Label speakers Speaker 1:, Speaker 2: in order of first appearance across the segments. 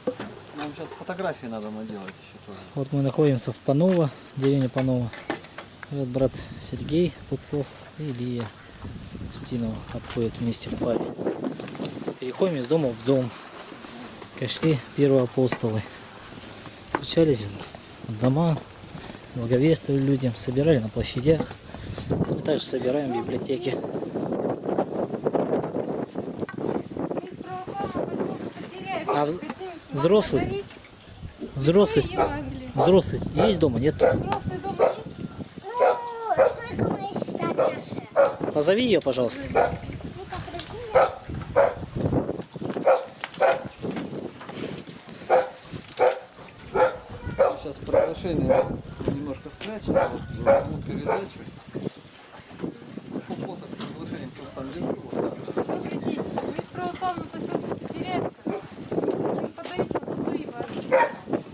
Speaker 1: Нам сейчас фотографии надо наделать еще тоже.
Speaker 2: Вот мы находимся в Паново, деревня Паново. И вот брат Сергей Пупков и Илья Устинова обходят вместе в паре. Переходим из дома в дом. Как шли первые апостолы. Встречались в дома, благовествовали людям, собирали на площадях. Мы также собираем в библиотеке. А взрослый есть дома, нет?
Speaker 3: Взрослый дома есть?
Speaker 4: Ну, только моя сестра старшая.
Speaker 2: Позови ее, пожалуйста.
Speaker 1: Сейчас приглашение немножко спрячем, вот кому передачу. Посох с приглашением просто там лежит. Вот так.
Speaker 3: Добрый день. Вы из православного поселка Потеряевка. Хотим подарить вам святой Евангелие.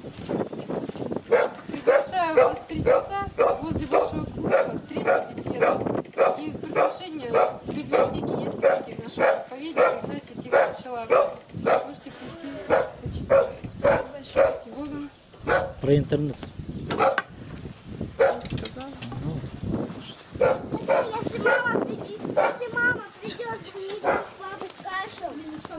Speaker 3: Приглашаю вас в 3 часа возле вашего клуба встретить беседу. И приглашение в библиотеке есть книги нашего проповедника Игнатия Тихоновича Лаврова. Можете прийти, почитать. Спасибо большое. Всего вам.
Speaker 2: Про интернет.
Speaker 3: Сказала.
Speaker 4: Если мама придет, будет папу кашу.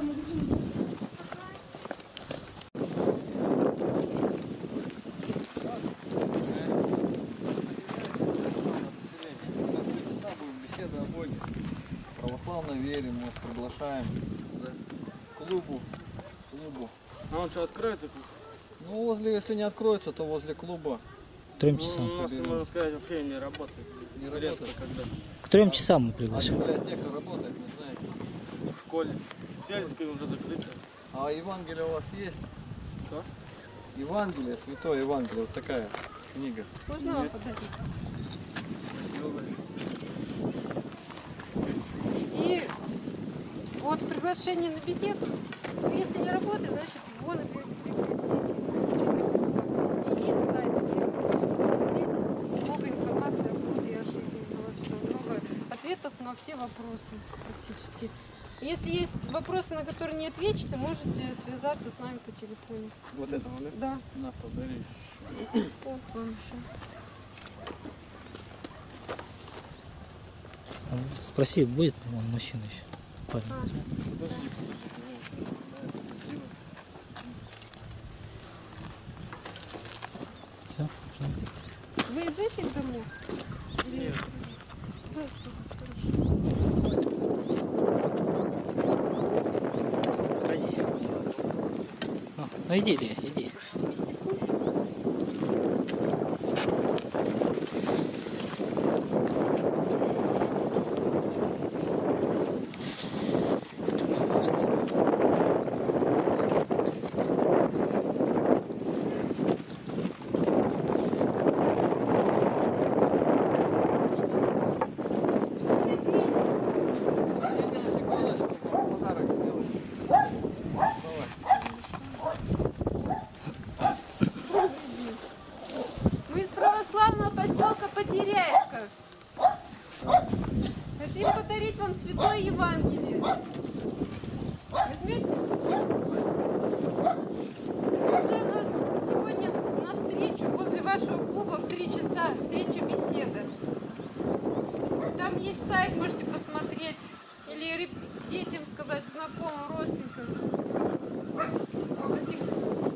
Speaker 1: Беседа о Боге. Православной вере мы вас приглашаем к клубу.
Speaker 5: А он что, откроется?
Speaker 1: Ну, если не откроется, то возле клуба.
Speaker 2: К 3
Speaker 5: Ну,
Speaker 2: часам.
Speaker 5: у нас, можно сказать, вообще не работает.
Speaker 1: Не
Speaker 5: Редко
Speaker 1: работает.
Speaker 5: когда.
Speaker 2: К 3 часам мы
Speaker 1: А
Speaker 2: приглашаем.
Speaker 1: библиотека работает, не знаете.
Speaker 5: В школе. Сельская уже закрыта.
Speaker 1: А Евангелие у вас есть?
Speaker 5: Что?
Speaker 1: Евангелие, Святое Евангелие, вот такая книга.
Speaker 3: Можно вам подарить? И вот приглашение на беседу. Но если не работает, значит вон и есть сайт, где много информации о клубе, о жизни, много ответов на все вопросы практически. Если есть вопросы, на которые не отвечены, можете связаться с нами по телефону.
Speaker 5: Вот этого, да?
Speaker 3: Да,
Speaker 1: На, подари.
Speaker 3: вот вам еще.
Speaker 2: Спроси, будет он мужчина еще? Парень.
Speaker 5: Подожди.
Speaker 2: Все?
Speaker 3: Вы из этих домов? Или...
Speaker 5: Нет.
Speaker 3: Вы отсюда, хорошо.
Speaker 2: Ходи. Ну иди, Илья, иди.
Speaker 3: Вместе с ним?
Speaker 1: Подарок сделай.
Speaker 3: Мы из православного поселка Потеряевка. Хотим подарить вам святое Евангелие. Возьмете? Приглашаем вас сегодня на встречу возле вашего клуба в 3 часа. Встреча беседа. Там есть сайт, можете посмотреть. Или детям сказать, знакомым, родственникам. Спасибо.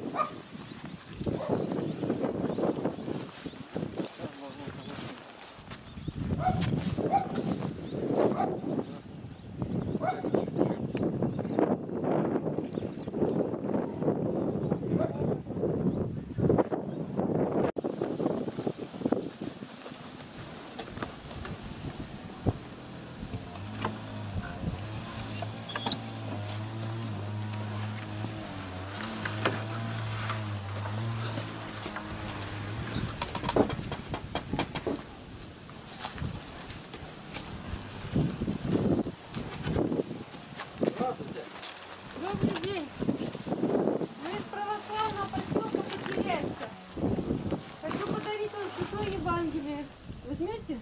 Speaker 1: Здравствуйте.
Speaker 3: Добрый день. Мы из православного поселка Потеряевка. Хочу подарить вам святое Евангелие. Возьмете?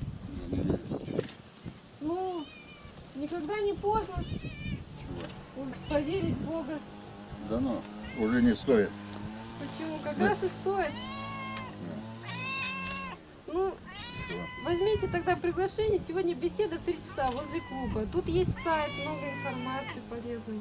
Speaker 3: Ну, никогда не поздно поверить в Бога.
Speaker 6: Да ну. уже не стоит.
Speaker 3: Почему? Как раз и стоит. Ну, возьмите тогда приглашение. Сегодня беседа в 3 часа возле клуба. Тут есть сайт, много информации полезной.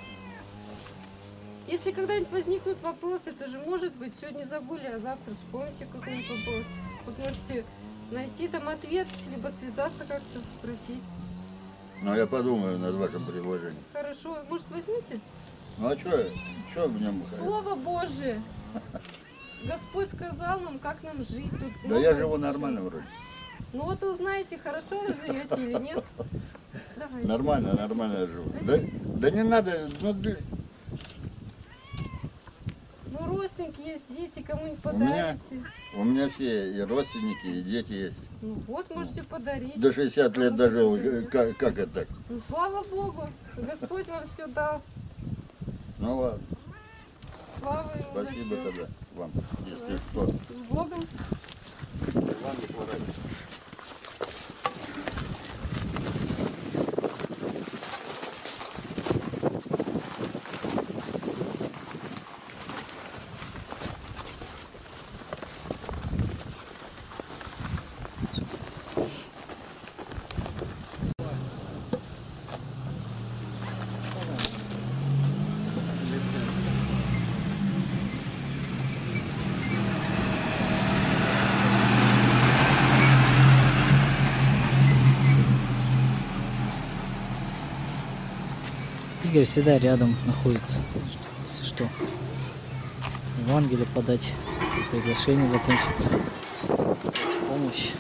Speaker 3: Если когда-нибудь возникнут вопросы, это же может быть, сегодня забыли, а завтра вспомните какой-нибудь вопрос. Вот можете найти там ответ, либо связаться как-то, спросить.
Speaker 6: Но я подумаю над вашим предложением.
Speaker 3: Хорошо, может возьмите?
Speaker 6: Ну а что в нем?
Speaker 3: Слово Божие. Господь сказал нам, как нам жить тут.
Speaker 6: Да я живу нормально вроде.
Speaker 3: Ну вот узнаете, хорошо вы живете или нет. Давай.
Speaker 6: Нормально я живу. Да не надо,
Speaker 3: Ну родственники есть, дети, кому-нибудь
Speaker 6: У меня-
Speaker 3: подарите.
Speaker 6: у меня все и родственники, и дети есть.
Speaker 3: Ну вот, можете подарить.
Speaker 6: До 60 лет
Speaker 3: Кому
Speaker 6: дожил.
Speaker 3: подарите.
Speaker 6: Как это так?
Speaker 3: Ну слава Богу, Господь вам все дал.
Speaker 6: Ну ладно,
Speaker 3: Слава Ему за
Speaker 6: спасибо
Speaker 3: всё.
Speaker 6: тогда вам, если что.
Speaker 3: С Богом.
Speaker 6: Вам не хворать.
Speaker 2: Игорь всегда рядом находится, если что. Евангелие подать, приглашение закончится, оказать помощь.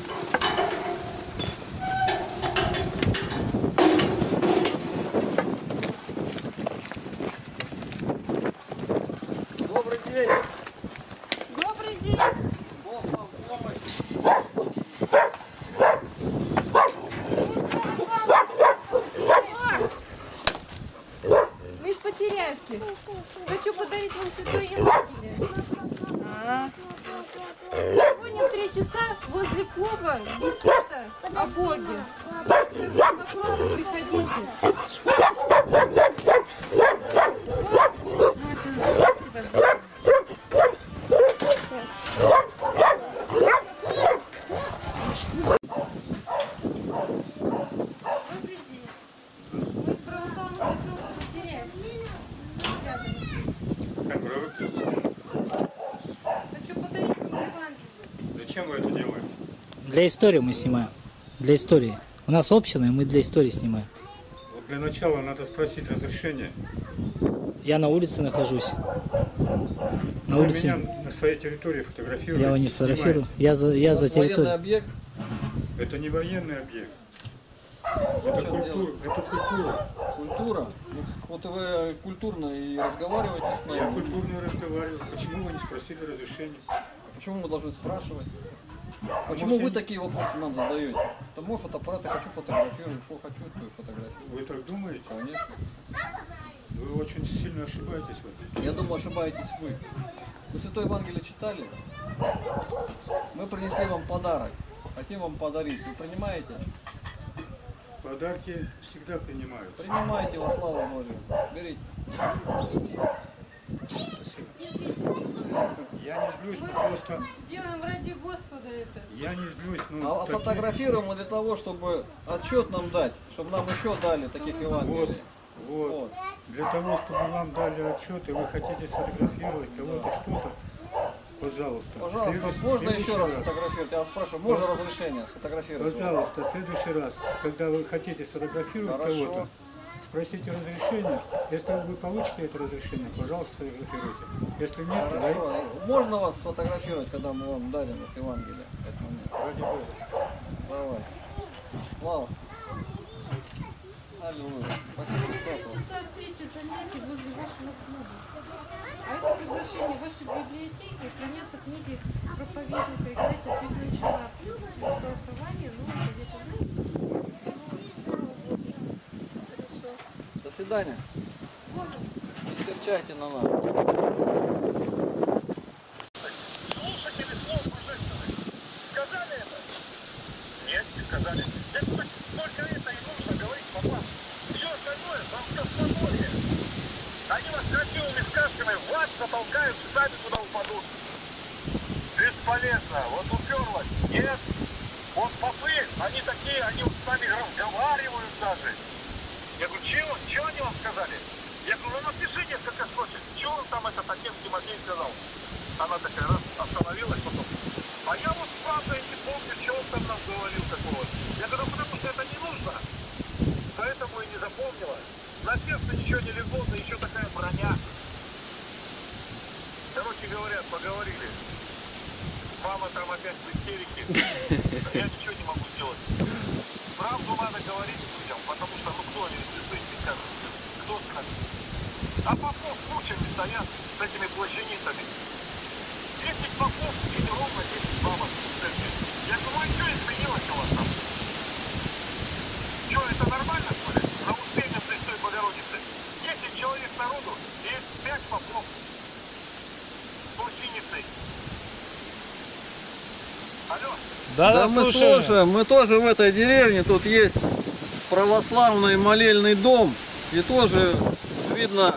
Speaker 1: Добрый день.
Speaker 3: Добрый день.
Speaker 1: Бог вам помощь.
Speaker 3: Мы из Потеряевки. Хочу подарить вам Святое Евангелие. Сегодня в 3 часа возле клуба беседа о Боге. Вопросы приходите. Добрый день. Мы из православного поселка Потеряевки.
Speaker 7: Как привыкли?
Speaker 3: Хочу подарить вам Евангелие.
Speaker 7: Зачем вы это делаете?
Speaker 2: Для истории мы снимаем. Для истории. У нас община, и мы для истории снимаем.
Speaker 7: Вот для начала надо спросить разрешение.
Speaker 2: Я на улице нахожусь. На
Speaker 7: Вы
Speaker 2: улице.
Speaker 7: меня на своей территории фотографируете.
Speaker 2: Я его не фотографирую.
Speaker 7: снимаете.
Speaker 2: Я за
Speaker 1: У вас военный
Speaker 2: территорию.
Speaker 1: объект.
Speaker 7: Это не военный объект.
Speaker 1: В
Speaker 7: Это
Speaker 1: чем
Speaker 7: культура.
Speaker 1: дело?
Speaker 7: Это культура.
Speaker 1: Культура. Ну, вот вы культурно и разговариваете с
Speaker 7: Я
Speaker 1: нами.
Speaker 7: культурно разговариваю. Почему вы не спросили разрешения?
Speaker 1: Почему мы должны спрашивать? Почему вы такие вопросы нам задаете? Тому фотоаппарат, я хочу фотографировать, что хочу, то и фотографирую.
Speaker 7: Вы так думаете?
Speaker 1: Конечно.
Speaker 7: Вы очень сильно ошибаетесь в этом.
Speaker 1: Я думаю, ошибаетесь вы. Вы Святое Евангелие читали? Мы принесли вам подарок. Хотим вам подарить. Вы принимаете?
Speaker 7: Подарки всегда принимают.
Speaker 1: Принимайте во славу Божию. Берите.
Speaker 7: Я не злюсь,
Speaker 3: Мы
Speaker 7: просто
Speaker 3: делаем ради Господа это.
Speaker 7: я не злюсь.
Speaker 1: А фотографируем мы для того, чтобы отчет нам дать, чтобы нам еще дали таких Евангелий.
Speaker 7: Вот.
Speaker 1: Вот.
Speaker 7: Для того, чтобы вам дали отчет, и вы хотите сфотографировать кого-то, что-то, пожалуйста.
Speaker 1: Пожалуйста,
Speaker 7: Следующий-
Speaker 1: можно еще
Speaker 7: следующий
Speaker 1: раз сфотографировать? Я вас спрашиваю, можно разрешение сфотографировать?
Speaker 7: Пожалуйста, в следующий раз, когда вы хотите сфотографировать
Speaker 1: Хорошо.
Speaker 7: кого-то, спросите разрешение. Если вы получите это разрешение, пожалуйста, сфотографируйте. Если нет,
Speaker 1: Хорошо. Можно вас сфотографировать, когда мы вам дарим это Евангелие? в этот момент?
Speaker 7: ради Бога.
Speaker 1: Давай. Слава. Аллилуйя. Спасибо, Христос.
Speaker 3: Часа встречи занятий возле вашего клуба. А это приглашение в вашей библиотеке. Хранятся книги проповедника Игнатия Тихоновича Лапина. Толкование Нового Завета.
Speaker 1: До свидания.
Speaker 3: С Богом.
Speaker 1: Не серчайте на нас.
Speaker 8: Слушатели слов божественных сказали это? Нет, не сказали. Это только это и нужно говорить попам. Все остальное вам скороморье. Они вас на тротиловыми сказками вас затолкают, сами туда упадут. Бесполезно. Вот уперлась. Нет. Вот попы, они такие, они вот с нами разговаривают даже. Я говорю, чего они вам сказали? Я говорю, ну напиши несколько строчек. Чего он там этот отец Тимофей сказал? Она такая раз остановилась потом. А я вот правда не помню, чего он там нам говорил такого. Я говорю, потому что это не нужно. Поэтому и не запомнила. На сердце ничего не легло, да еще такая броня. Короче говоря, поговорили. Мама там опять в истерике. Я ничего не могу сделать. Правду надо говорить людям, потому что ну кто они не скажет? Кто скажет? А попов кучами стоят с этими плащанистами. 10 попов и ровно 10 бабок в церкви. Я думаю, что изменилось у вас там? Что, это нормально, что ли? На Успение Престой Богородицы. 10 человек народу и 5 попов с плащаницей. Алло.
Speaker 1: Да, мы слушаем. Мы тоже в этой деревне. Тут есть православный молельный дом. И тоже, видно,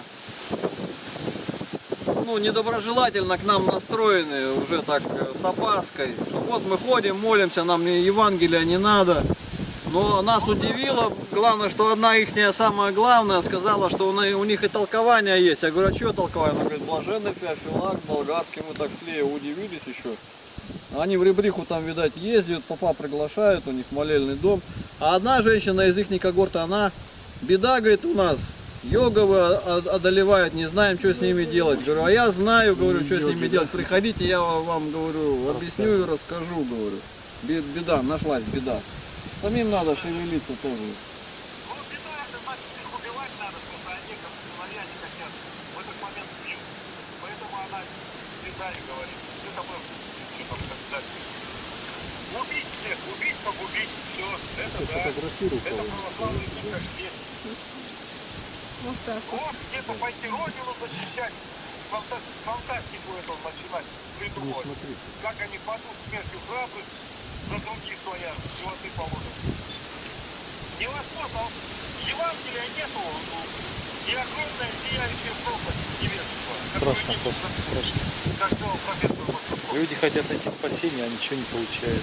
Speaker 1: ну, недоброжелательно к нам настроены, уже так с опаской. Что вот мы ходим, молимся, нам Евангелия не надо. Но нас удивило, главное, что одна ихняя самая главная сказала, что у них и толкование есть. Я говорю, а что толкование? Она говорит, блаженный Феофилак, болгарский, мы так слея удивились еще. Они в Ребриху там, видать, ездят, папа приглашают, у них молельный дом. А одна женщина из их когорты, она, беда, говорит, у нас, йоговы одолевают, не знаем, что с ними делать. Говорю, а я знаю, говорю, что с ними делать. Приходите, я вам, говорю, объясню и расскажу, говорю. Беда, нашлась беда. Самим надо шевелиться тоже.
Speaker 8: Ну, беда, это значит, их убивать надо, потому что они, как славяне, хотят в этот момент пьют. Поэтому она беда и говорит. Это мы, что там сказать. Убить всех, убить, погубить, все. Это да. Это православный мир как есть.
Speaker 3: Вот так вот.
Speaker 8: Вот где-то пойти родину защищать. Фантастику эту начинать придумывать. Как они падут смертью храбрых за других славян, животы положат. Невозможно. Евангелия нету. И огромная сияющая пропасть невежества.
Speaker 2: Страшно.
Speaker 8: Как сказал профессор Москвов.
Speaker 5: Люди хотят найти спасение, а ничего не получают.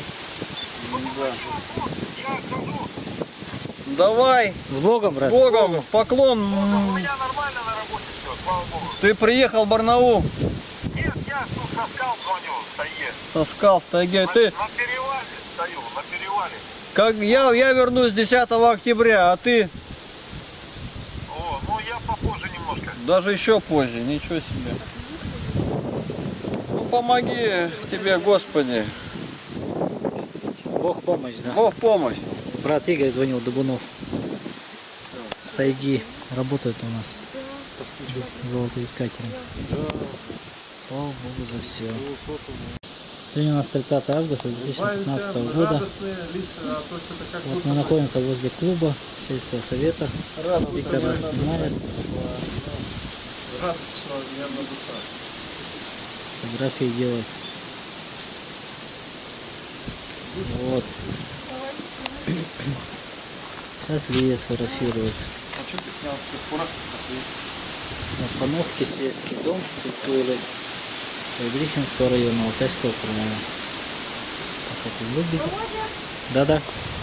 Speaker 8: Я скажу.
Speaker 1: Давай,
Speaker 2: С Богом,
Speaker 1: с
Speaker 2: брат.
Speaker 1: Богом, поклон.
Speaker 8: У меня нормально на работе все, слава Богу.
Speaker 1: Ты приехал в Барнаул,
Speaker 8: Нет, я тут со скал звоню в тайге.
Speaker 1: соскал в тайге. Ты,
Speaker 8: На перевале стою, на перевале.
Speaker 1: как я вернусь 10 октября, а ты
Speaker 8: О, ну я попозже немножко.
Speaker 1: даже еще позже, ничего себе. Ну помоги тебе, Господи,
Speaker 2: Бог помощь, да.
Speaker 1: Бог помощь.
Speaker 2: Брат Игорь звонил, Дубунов. С тайги работает у нас. Золотоискателем. Слава Богу за все. Сегодня у нас 30 августа 2015 года. Вот мы находимся возле клуба сельского совета. Виктор нас снимает. Фотографии делает. Вот. Сейчас Лия сфотографирует. Вот, Пановский сельский дом культуры Ребрихинского района Алтайского края. Так это выглядит. Да-да.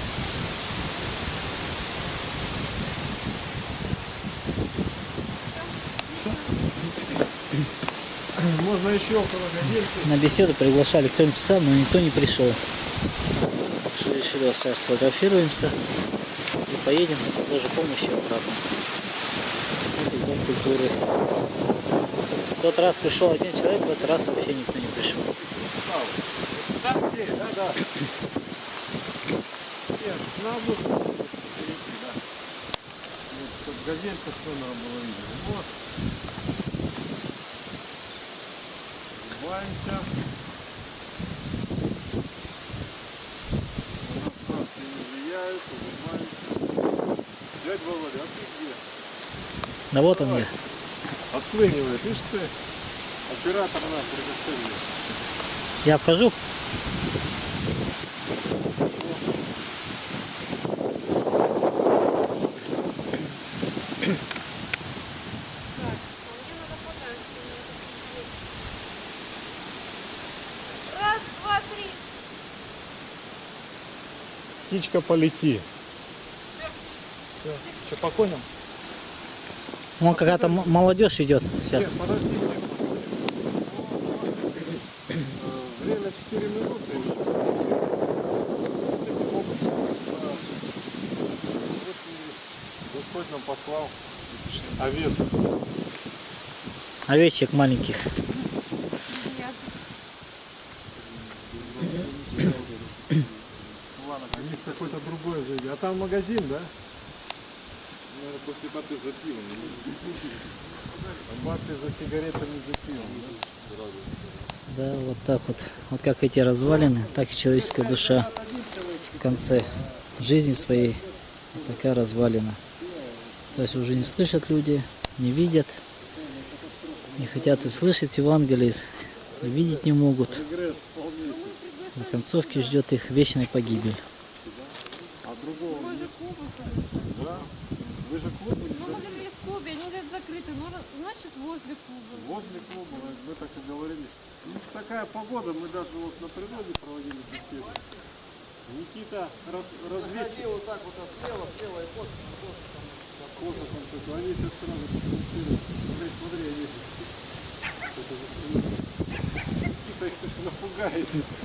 Speaker 1: Можно еще около газельки.
Speaker 2: На беседу приглашали кто-нибудь сам, но никто не пришел. Так что решили, сейчас сфотографируемся и поедем на Божьей помощи обратно. Вот и дом культуры. В тот раз пришел один человек, в этот раз вообще никто не пришел.
Speaker 1: Да, где? Да. Нет, на обувь. Вот, газелька что надо было видеть. Вот. Улыбаемся. На нас станции не влияют, улыбаемся. Дядь Володя, а ты где?
Speaker 2: Да вот он я.
Speaker 1: Отклыниваешь, видишь ты? Оператор нас предоставил.
Speaker 2: Я вхожу.
Speaker 5: птичка, полети. Что, по коням?
Speaker 2: Вон какая-то молодежь идет сейчас.
Speaker 5: Подожди, время 4 минуты. Господь нам послал овец.
Speaker 2: Овечек маленьких.
Speaker 5: У них какой-то другой зайди. А там магазин, да? Наверное, после баты за пивом. Баты за сигаретами, за пивом.
Speaker 2: Да, вот так вот. Вот как эти развалины, так и человеческая душа в конце жизни своей. Вот такая развалина. То есть уже не слышат люди, не видят, не хотят и слышать Евангелие, и видеть не могут. На концовке ждет их вечная погибель.
Speaker 5: Вы же клуб?
Speaker 3: Ну, мы говорили в клубе, они говорят закрыты, ну, значит, возле клуба.
Speaker 5: Возле клуба, мы так и говорили. Ну, такая погода, мы даже вот на природе проводили беседу. Никита разведчик.
Speaker 1: Вот так вот слева, слева и вот.
Speaker 5: Воздухом такой. Они сейчас сразу фиксируют. Смотри, они. Никита их сейчас напугает.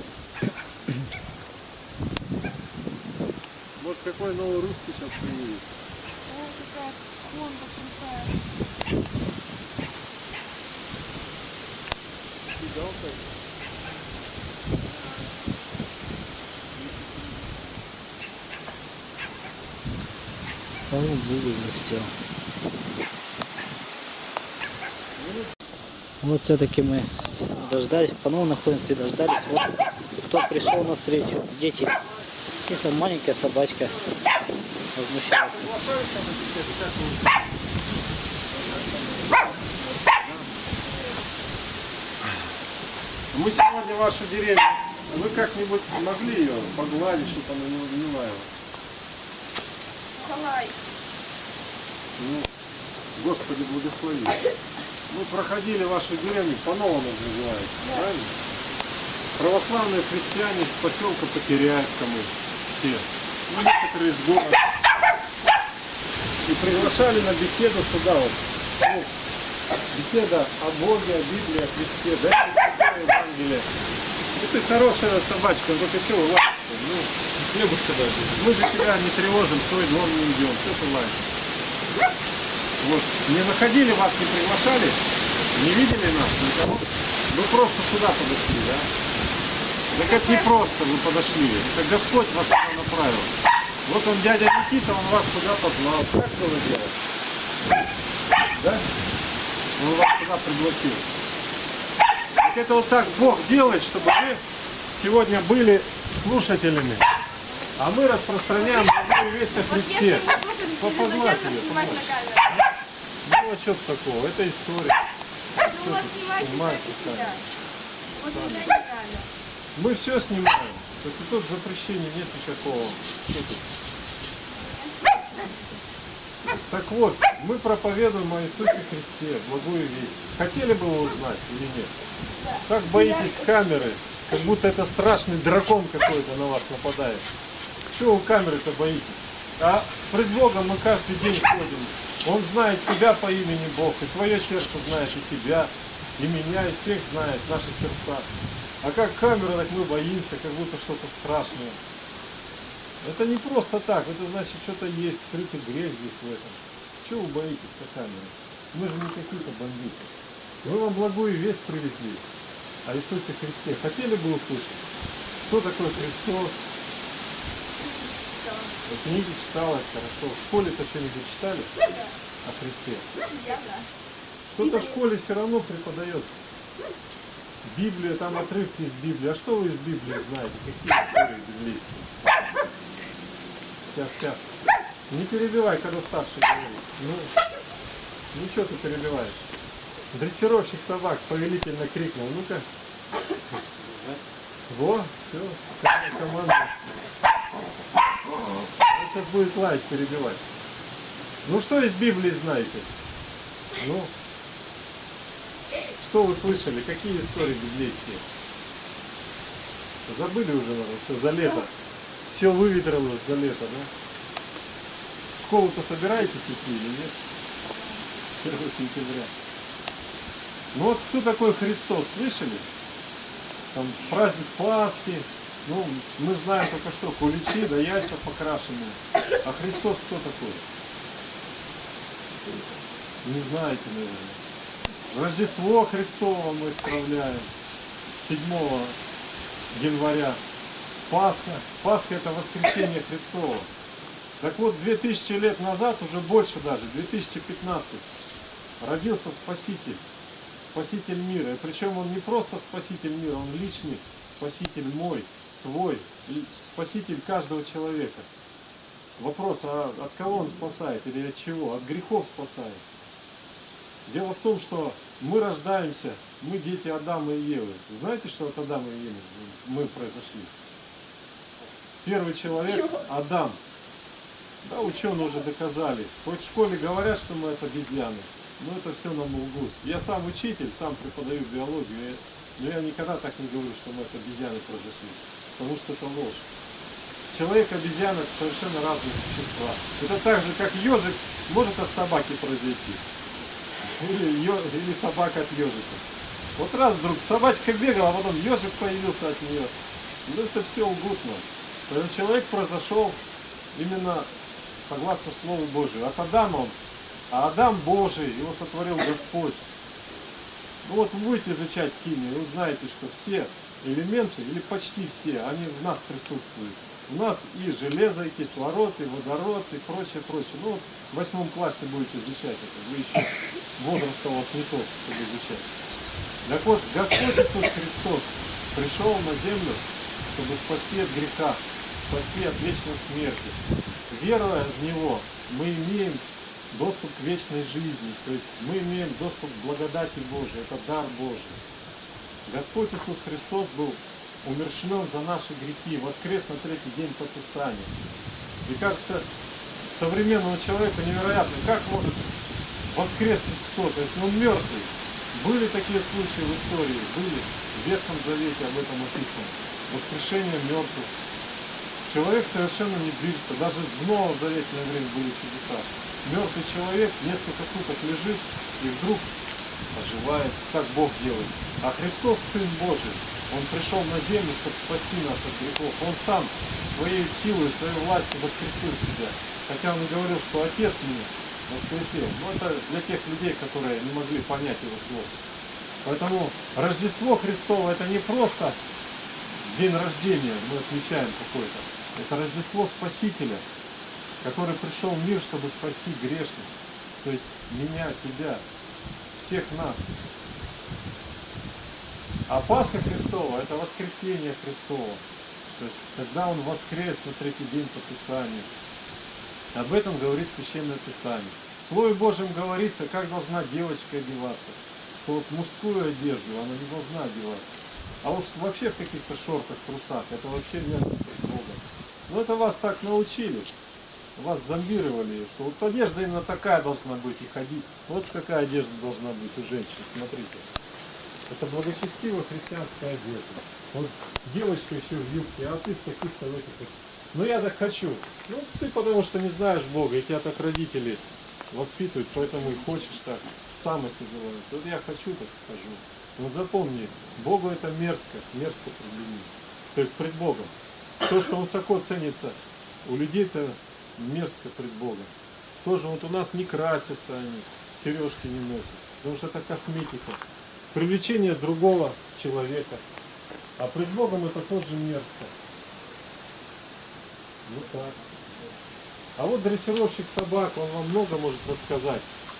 Speaker 5: Может, какой новый русский сейчас появится?
Speaker 3: О, какая Honda крутая.
Speaker 5: Фигал так.
Speaker 2: Слава Богу за все. Вот все-таки мы дождались, в Паново находимся и дождались. Вот кто пришел навстречу. Дети. И сам маленькая собачка возмущается.
Speaker 5: Мы сегодня вашу деревню, вы как-нибудь могли ее погладить, чтобы она не гнила его? Ну, Господи, благослови. Мы проходили вашу деревню, по-новому называется, правильно? Православные христиане с поселка Потеряевка мы все. Ну, некоторые из города. И приглашали на беседу сюда вот. Ну, беседа о Боге, о Библии, о Христе. Да, это Евангелие. Это хорошая собачка, ну только что вы лаете? Ну, хлебушка даже. Мы же тебя не тревожим, в твой дом не идем. Что ты лаешь? Вот. Не находили вас, не приглашали? Не видели нас никого? Вы просто сюда подошли, да? Так это не просто вы подошли. Это Господь вас сюда направил. Вот он, дядя Никита, он вас сюда позвал. Как было делать? Да? Он вас сюда пригласил. Так это вот так Бог делает, чтобы вы сегодня были слушателями. А мы распространяем благую весть о Христе. Попознать ее. Ну а что такого? Это история. Мы все снимаем. Тут запрещения нет никакого. Так вот, мы проповедуем о Иисусе Христе, благую весть. Хотели бы вы узнать или нет? Как боитесь камеры? Как будто это страшный дракон какой-то на вас нападает. Чего вы камеры-то боитесь? А пред Богом мы каждый день ходим. Он знает тебя по имени Бог, и твое сердце знает и тебя, и меня, и всех знает, наши сердца. А как камера, так мы боимся, как будто что-то страшное. Это не просто так, это значит, что-то есть, скрытый грех здесь в этом. Чего вы боитесь на камеру? Мы же не какие-то бандиты. Мы вам благую весть привезли о Иисусе Христе. Хотели бы услышать, кто такой Христос? Книги читала, хорошо. В школе-то что-нибудь читали о Христе? Что-то в школе все равно преподается. Библия, там отрывки из Библии. А что вы из Библии знаете? Какие истории библейские? Сейчас. Не перебивай, когда старший говорит. Ну что ты перебиваешь? Дрессировщик собак повелительно крикнул. Ну-ка. Во, все, команда. Он сейчас будет лаять, перебивать. Ну что из Библии знаете? Ну, что вы слышали? Какие истории библейские? Забыли уже, наверное, все, за лето. Все выветрилось за лето, да? В школу-то собираетесь идти или нет? 1 сентября. Ну вот кто такой Христос, слышали? Там праздник Пасхи. Ну, мы знаем только что, куличи, да яйца покрашенные. А Христос кто такой? Не знаете, наверное. Рождество Христово мы справляем 7 января. Пасха. Пасха — это воскресение Христово. Так вот, 2000 лет назад, уже больше даже, 2015, родился Спаситель. Спаситель мира. И причем он не просто Спаситель мира, он личный Спаситель мой, твой, и Спаситель каждого человека. Вопрос, а от кого он спасает или от чего? От грехов спасает. Дело в том, что мы рождаемся, мы дети Адама и Евы. Знаете, что от Адама и Евы мы произошли? Первый человек – Адам. Да, ученые уже доказали. Хоть в школе говорят, что мы это обезьяны, но это все нам лгут. Я сам учитель, сам преподаю биологию, но я никогда так не говорю, что мы от обезьяны произошли, потому что это ложь. Человек и обезьяна — это совершенно разные существа. Это так же, как ежик может от собаки произойти. Или собака от ежика. Вот раз вдруг собачка бегала, а потом ежик появился от нее. Ну это все лгут нам. Поэтому человек произошел именно согласно Слову Божию. От Адама он, а Адам Божий, его сотворил Господь. Ну вот вы будете изучать химию, вы узнаете, что все элементы, или почти все, они в нас присутствуют. У нас и железо, и кислород, и водород, и прочее, прочее. Ну вот в 8 классе будете изучать это. Вы еще возраст у вас не тот, чтобы изучать. Так вот, Господь Иисус Христос пришел на землю, чтобы спасти от греха, спасти от вечной смерти. Веруя в Него, мы имеем доступ к вечной жизни, то есть мы имеем доступ к благодати Божией, это дар Божий. Господь Иисус Христос был умерщвлен за наши грехи, воскрес на 3-й день по Писанию. И кажется, современному человеку невероятно, как может воскреснуть кто-то, если он мертвый. Были такие случаи в истории, были в Ветхом Завете, об этом описано. Воскрешение мертвых. Человек совершенно не движется, даже в новозаветное время были чудеса. Мертвый человек несколько суток лежит и вдруг оживает, так Бог делает. А Христос, Сын Божий, Он пришел на землю, чтобы спасти нас от грехов. Он сам своей силой, своей властью воскресил себя. Хотя Он и говорил, что Отец меня воскресил. Но это для тех людей, которые не могли понять Его слов. Поэтому Рождество Христово — это не просто день рождения, мы отмечаем какой-то. Это Рождество Спасителя, который пришел в мир, чтобы спасти грешных. То есть меня, тебя, всех нас. А Пасха Христова — это воскресение Христово. То есть когда Он воскрес на 3-й день по Писанию. Об этом говорит Священное Писание. В Слове Божьем говорится, как должна девочка одеваться. Что вот мужскую одежду она не должна одеваться. А уж вообще в каких-то шортах, трусах, это вообще верность пред Богом. Но это вас так научили. Вас зомбировали, что вот одежда именно такая должна быть и ходить. Вот какая одежда должна быть у женщин, смотрите. Это благочестивая христианская одежда. Вот девочка еще в юбке, а ты в таких-то этих. Ну я так хочу. Ну ты потому что не знаешь Бога, и тебя так родители воспитывают, поэтому и хочешь так. Самость называется. Вот я хочу, так хожу. Вот запомни, Богу это мерзко пред людьми. То есть пред Богом. То, что высоко ценится у людей-то мерзко пред Богом. Тоже вот у нас не красятся они, сережки не носят, потому что это косметика. Привлечение другого человека. А пред Богом это тоже мерзко. Вот так. А вот дрессировщик собак, он вам много может рассказать.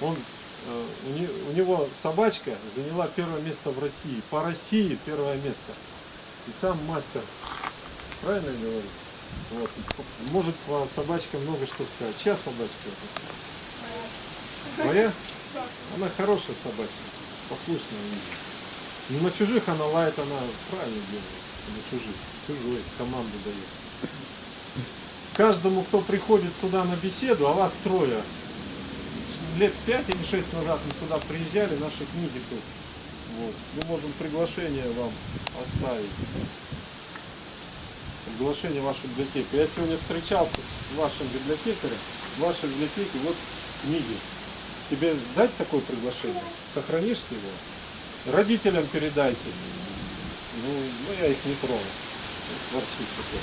Speaker 5: У него собачка заняла 1-е место в России. По России 1-е место. И сам мастер. Правильно я говорю? Вот. Может по собачкам много что сказать. Чья собачка это? Твоя? Она хорошая собачка. Послушная. Не на чужих она лает, она правильно делает. На чужих. Чужой. Команду дает. Каждому, кто приходит сюда на беседу, а вас 3, лет 5 или 6 назад мы сюда приезжали, наши книги тут. Вот. Мы можем приглашение вам оставить. приглашение в вашу библиотеку. Я сегодня встречался с вашим библиотекарем. В вашей библиотеке вот книги. Тебе дать такое приглашение? Сохранишь его? Родителям передайте. Ну я их не трону. Ворчит такой.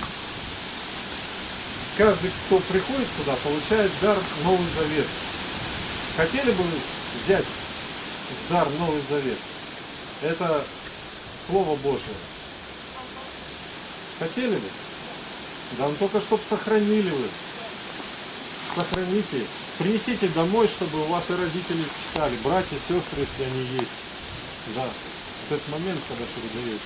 Speaker 5: Каждый, кто приходит сюда, получает дар Новый Завет. Хотели бы взять в дар Новый Завет? Это Слово Божие. Хотели бы? Да, но только чтобы сохранили вы. Сохраните. Принесите домой, чтобы у вас и родители читали. Братья, сестры, если они есть. Да. В этот момент, когда передаете.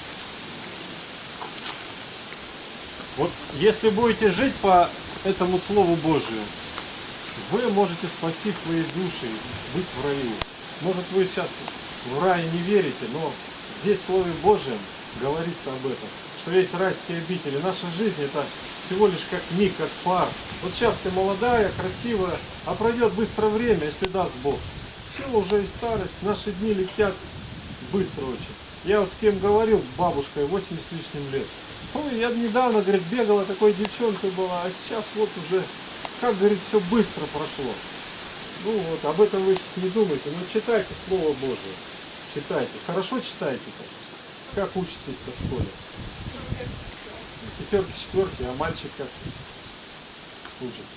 Speaker 5: Вот если будете жить по этому Слову Божию, вы можете спасти свои души, быть в раю. Может, вы сейчас в рай не верите, но здесь в Слове Божьем говорится об этом, что есть райские обители. Наша жизнь это всего лишь как миг, как пар. Вот сейчас ты молодая, красивая, а пройдет быстро время, если даст Бог. Все, уже и старость, наши дни летят быстро очень. Я вот с кем говорил, бабушкой, 80 с лишним лет. Ой, я недавно, говорит, бегала, такой девчонкой была, а сейчас вот уже, как, говорит, все быстро прошло. Ну вот, об этом вы сейчас не думайте, но читайте Слово Божие. Читайте. Хорошо читайте-то. Как учитесь-то в школе? Пятерки, четверки, а мальчик как учится?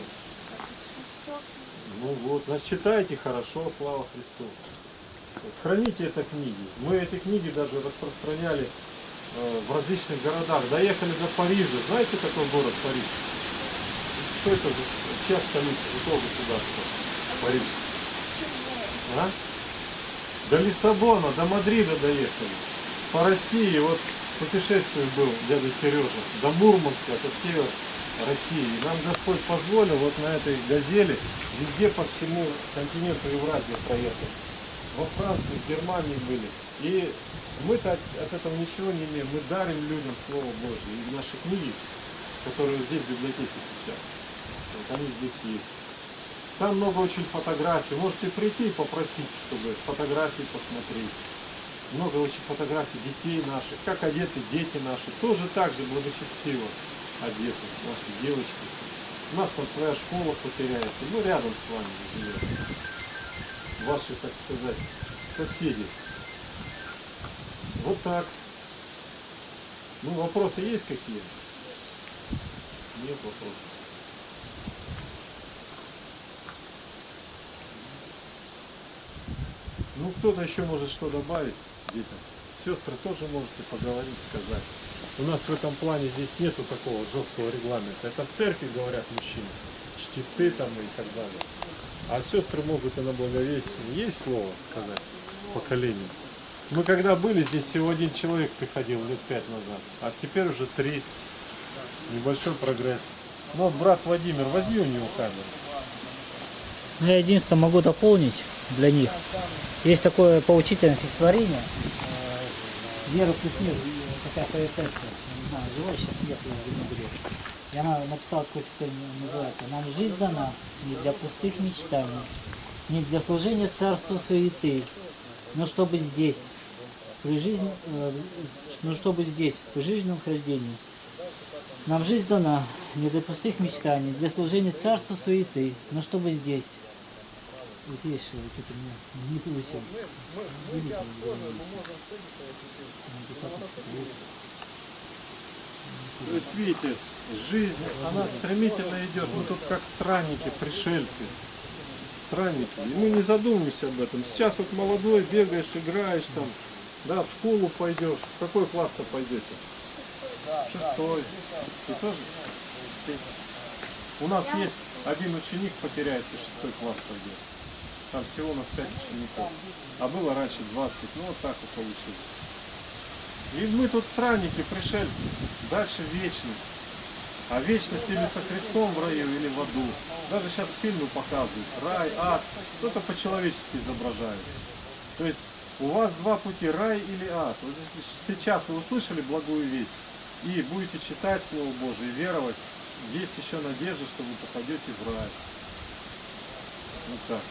Speaker 5: Ну вот, значит, читайте хорошо, слава Христу. Храните это книги. Мы эти книги даже распространяли в различных городах. Доехали до Парижа. Знаете, какой город Париж? Что это за чья столица? Какого государства? Париж. А? До Лиссабона, до Мадрида доехали. По России, вот путешествие был дядя Сережа. До Мурманска, это север России. И нам Господь позволил вот на этой газели везде по всему континенту Евразии проехать. Во Франции, в Германии были. И мы-то от этого ничего не имеем. Мы дарим людям Слово Божие. И наши книги, которые здесь в библиотеке сейчас, вот они здесь есть. Там много очень фотографий. Можете прийти и попросить, чтобы фотографии посмотреть. Много очень фотографий детей наших. Как одеты дети наши. Тоже так же благочестиво одеты. Наши девочки. У нас там своя школа потеряется. Ну, рядом с вами живет. Ваши, так сказать, соседи. Вот так. Ну, вопросы есть какие? Нет вопросов. Ну, кто-то еще может что добавить детям. Сестры тоже можете поговорить, сказать. У нас в этом плане здесь нету такого жесткого регламента. Это в церкви говорят мужчины, чтецы там и так далее. А сестры могут и на благовестие. Есть слово сказать поколению. Мы когда были здесь, всего один человек приходил лет 5 назад, а теперь уже 3. Небольшой прогресс. Ну вот брат Владимир, возьми у него камеру.
Speaker 2: Ну, я единственное могу дополнить для них. Есть такое поучительное стихотворение. Вера Кухнир, такая поэтесса, не знаю, живой сейчас нет, я не говорю. И она написала такое стихотворение, называется: «Нам жизнь дана не для пустых мечтаний, не для служения царству суеты, но чтобы здесь, при жизни, при жизненном хождении. Нам жизнь дана не для пустых мечтаний, для служения царству суеты, но чтобы здесь». Вот видишь, что-то мне не получилось.
Speaker 5: То есть, видите, жизнь, она стремительно идет. Мы тут как странники, пришельцы. Странники. И мы не задумываемся об этом. Сейчас вот молодой, бегаешь, играешь там, да, в школу пойдешь. В какой класс-то пойдете? 6-й. Ты тоже? У нас есть один ученик потеряется, 6-й класс пойдет. Там всего у нас 5 учеников. А было раньше 20. Ну вот так вот получилось. И мы тут странники, пришельцы. Дальше вечность. А вечность или со Христом в раю, или в аду. Даже сейчас фильмы показывают. Рай, ад. Кто-то по-человечески изображает. То есть у вас два пути, рай или ад. Вот сейчас вы услышали благую весть и будете читать Слово Божие, веровать, есть еще надежда, что вы попадете в рай. Вот так.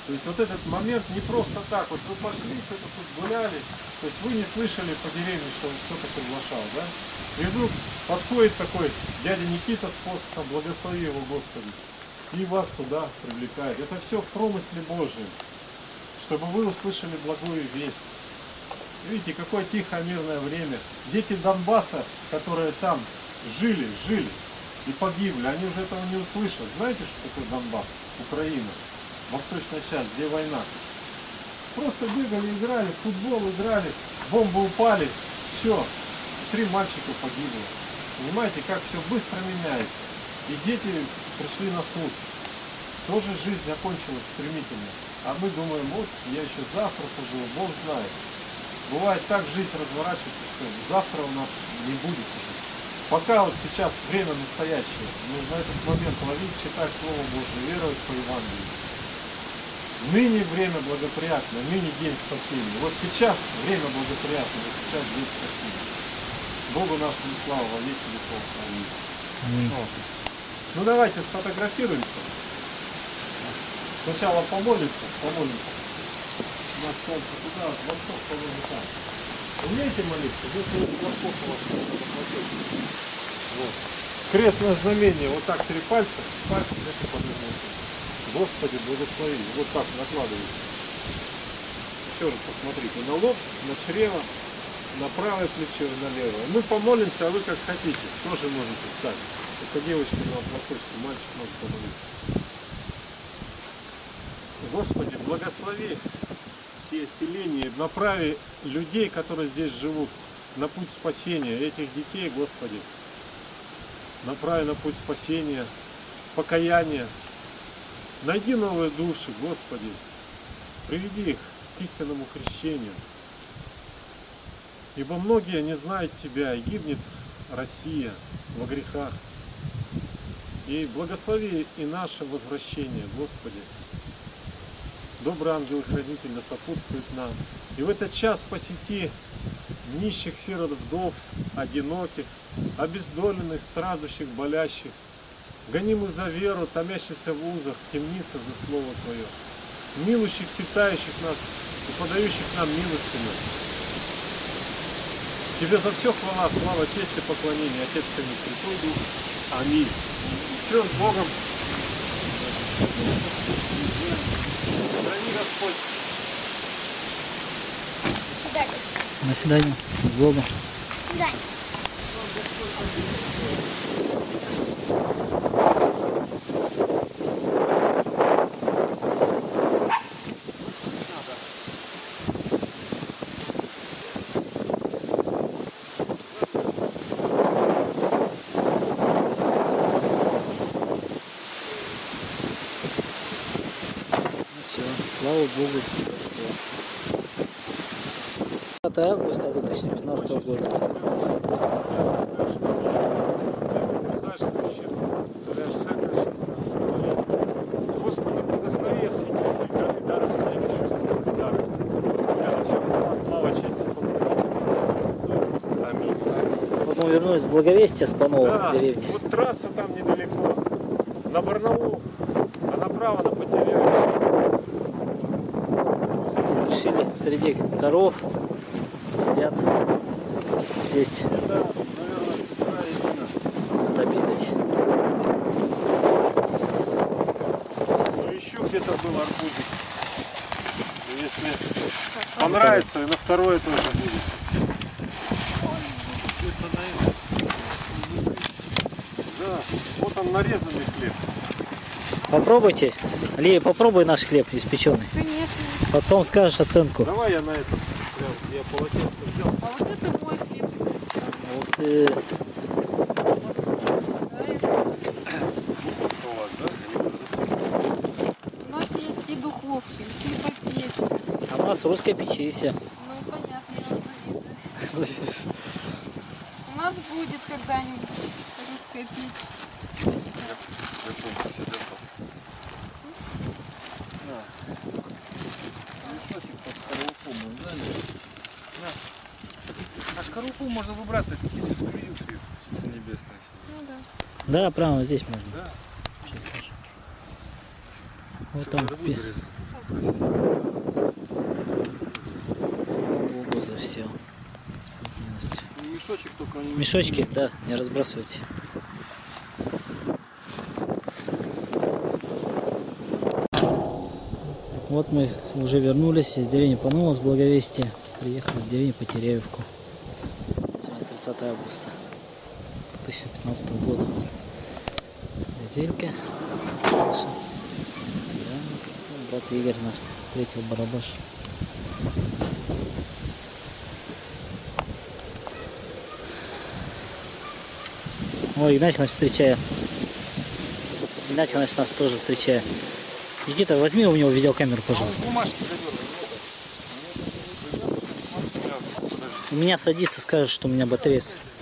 Speaker 5: То есть вот этот момент не просто так, вот вы пошли, что-то тут гуляли, то есть вы не слышали по деревне, что кто-то приглашал, да? И вдруг подходит такой дядя Никита с посохом, благослови его Господи, и вас туда привлекает. Это все в промысле Божьем, чтобы вы услышали благую весть. Видите, какое тихое мирное время. Дети Донбасса, которые там жили и погибли, они уже этого не услышат. Знаете, что такое Донбасс? Украина. Восточная часть, где война. Просто бегали, играли, в футбол играли, бомбы упали, все. 3 мальчика погибло. Понимаете, как все быстро меняется. И дети пришли на суд. Тоже жизнь окончилась стремительно. А мы думаем, вот я еще завтра поживу, Бог знает. Бывает так жизнь разворачивается, что завтра у нас не будет уже. Пока вот сейчас время настоящее, нужно этот момент ловить, читать Слово Божие, веровать по Евангелию. Ныне время благоприятное, ныне день спасения. Вот сейчас время благоприятное, вот сейчас день спасения. Богу нашему славу во веки веков. Аминь. Ну давайте сфотографируемся. Сначала помолимся. У нас солнце туда, восток, по-моему, там. Умеете молиться? Вот. Крестное знамение, вот так 3 пальца, пальцы это поднимаются. Господи, благослови. Вот так накладывается. Еще раз посмотрите. На лоб, на чрево, на правое плечо, на левое. Мы помолимся, а вы как хотите. Тоже можете встать. Это девочка на платочке, мальчик может помолиться. Господи, благослови все селения, направи людей, которые здесь живут, на путь спасения. Этих детей, Господи, направи на путь спасения, покаяния. Найди новые души, Господи, приведи их к истинному крещению. Ибо многие не знают Тебя, и гибнет Россия во грехах. И благослови и наше возвращение, Господи. Добрый ангел-хранитель да сопутствует нам. И в этот час посети нищих, сирот, вдов, одиноких, обездоленных, страждущих, болящих, гонимых за веру, томящихся в узах, темницах за Слово Твое, милующих, питающих нас и подающих нам милостыню. Тебе за все хвала, слава, честь и поклонение, Отец, Сын и Святой Дух. Аминь. Все с Богом. Храни Господь.
Speaker 2: До свидания. С Богом.
Speaker 4: Да.
Speaker 2: Слава Богу за все. 5 августа 2015 года.
Speaker 5: Господи, благослови, освети святых даров, и чувство благодарности. Я за все хвала, слава, честь и поклонение. Аминь.
Speaker 2: Вот мы вернулись с Благовестия, с Панова,
Speaker 5: Да,
Speaker 2: деревни.
Speaker 5: вот трасса там недалеко. На Барнаул, а направо на Потеряю.
Speaker 2: Решили среди коров ряд сесть,
Speaker 5: Да, наверное,
Speaker 2: обедать.
Speaker 5: ну еще где-то был арбузик. Если понравится, и на второе тоже будет. Да, вот он нарезанный хлеб.
Speaker 2: Попробуйте. Лия, попробуй наш хлеб испеченный.
Speaker 3: Конечно.
Speaker 2: Потом скажешь оценку.
Speaker 5: Давай я на этом прям, я полотенце взял.
Speaker 3: А вот это мой хлеб испеченный.
Speaker 2: Вот,
Speaker 5: У вас, да?
Speaker 3: У нас есть и духовки, и хлебопечь.
Speaker 2: а у нас русская печися.
Speaker 3: Ну, понятно, я вам завидую. У нас будет когда-нибудь русская печь.
Speaker 6: А шкарупу можно выбрасывать, если скуют ее, птица небесная.
Speaker 3: Ну да.
Speaker 2: Да, прямо здесь можно.
Speaker 6: Да.
Speaker 2: Сейчас тоже. Вот там Слава Богу за все. Справедливость.
Speaker 1: Мешочек только не...
Speaker 2: Мешочки, да, не разбрасывайте. Вот мы уже вернулись из деревни Панова с Благовестия. Приехали в деревню Потеряевку. Сегодня 30 августа 2015 года. Газелька наша. Да. Брат Игорь нас встретил, барабаш. Ой, Игнатьев нас встречает. Игнатьев нас тоже встречает. Никита, возьми у него видеокамеру, пожалуйста. У меня садится, скажет, что у меня батарея.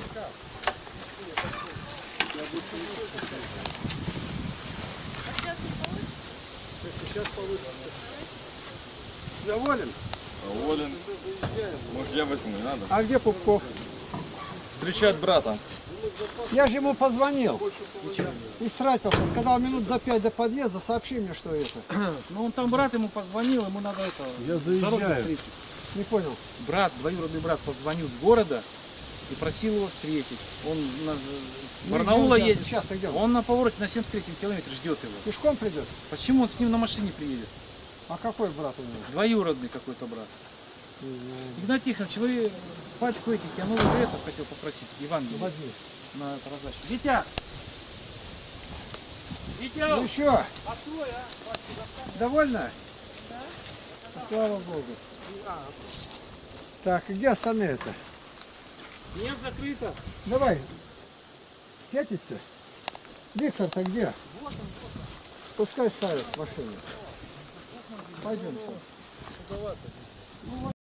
Speaker 5: Доволен?
Speaker 6: Доволен. Может, я возьму, не надо?
Speaker 5: А где Пупков?
Speaker 6: Встречать брата.
Speaker 5: Я же ему позвонил. Истратился. Сказал минут за 5 до подъезда, сообщи мне, что это.
Speaker 7: Ну он там брат ему позвонил, ему надо это.
Speaker 5: Я заезжаю. Не понял.
Speaker 7: Брат, двоюродный брат позвонил с города и просил его встретить. Он с Барнаула едет.
Speaker 5: Сейчас ты где?
Speaker 7: Он на повороте на 73-м километре ждет его.
Speaker 5: Пешком придет?
Speaker 7: Почему он с ним на машине приедет?
Speaker 5: А какой брат у него?
Speaker 7: Двоюродный какой-то брат. Игнат Тихонович, вы пачку этих, я новых билетов хотел попросить, Евангелие.
Speaker 5: Возьми.
Speaker 7: На раздачу. Витя! Витя!
Speaker 5: Ну еще.
Speaker 7: Открой, а?
Speaker 5: Довольна? Да. Слава Богу. Так, и где остальные-то?
Speaker 7: Нет, закрыто.
Speaker 5: Давай. Катится? Виктор-то где?
Speaker 7: Вот он.
Speaker 5: Пускай ставят машину. Пойдем.